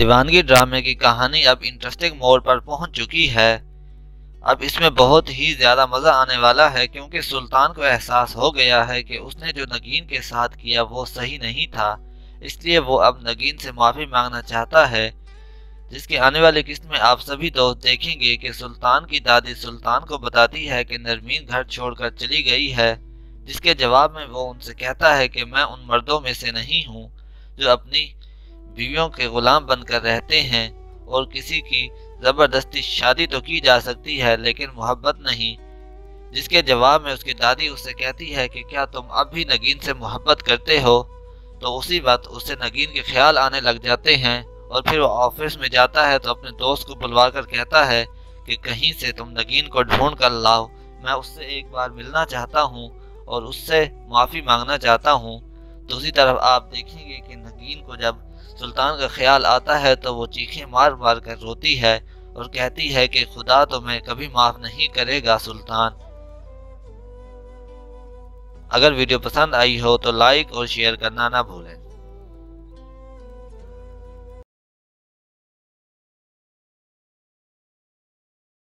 دیوانگی ڈرامے کی کہانی اب انٹرسٹنگ موڑ پر پہنچ چکی ہے۔ اب اس میں بہت ہی زیادہ مزہ آنے والا ہے، کیونکہ سلطان کو احساس ہو گیا ہے کہ اس نے جو نگین کے ساتھ کیا وہ صحیح نہیں تھا، اس لیے وہ اب نگین سے معافی مانگنا چاہتا ہے، جس کی آنے والی قسط میں آپ سبھی دوست دیکھیں گے کہ سلطان کی دادی سلطان کو بتاتی ہے کہ نرمین گھر چھوڑ کر چلی گئی ہے، جس کے جواب میں وہ ان سے کہتا ہے کہ میں ان مردوں میں سے نہیں ہوں جو اپنی بیویوں کے غلام بن کر رہتے ہیں، اور کسی کی زبردستی شادی تو کی جا سکتی ہے لیکن محبت نہیں، جس کے جواب میں اس کی دادی اس سے کہتی ہے کہ کیا تم اب بھی نگین سے محبت کرتے ہو؟ تو اسی وقت اس سے نگین کے خیال آنے لگ جاتے ہیں، اور پھر وہ آفس میں جاتا ہے تو اپنے دوست کو بلوا کر کہتا ہے کہ کہیں سے تم نگین کو ڈھونڈ کر لاؤ، میں اس سے ایک بار ملنا چاہتا ہوں اور اس سے معافی مانگنا چاہتا ہوں۔ دوسری طرف آپ دیکھیں گے کہ نگین کو جب سلطان کا خیال آتا ہے تو وہ چیخیں مار مار کر روتی ہے اور کہتی ہے کہ خدا تمہیں کبھی معاف نہیں کرے گا سلطان۔ اگر ویڈیو پسند آئی ہو تو لائک اور شیئر کرنا نہ بھولیں۔